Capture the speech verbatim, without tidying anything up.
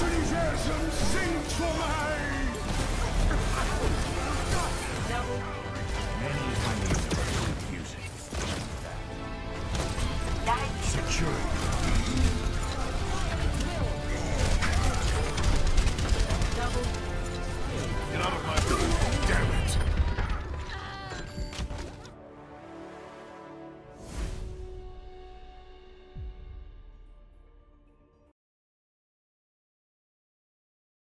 Intelligence singt for mij! Many ways are confusing. Security.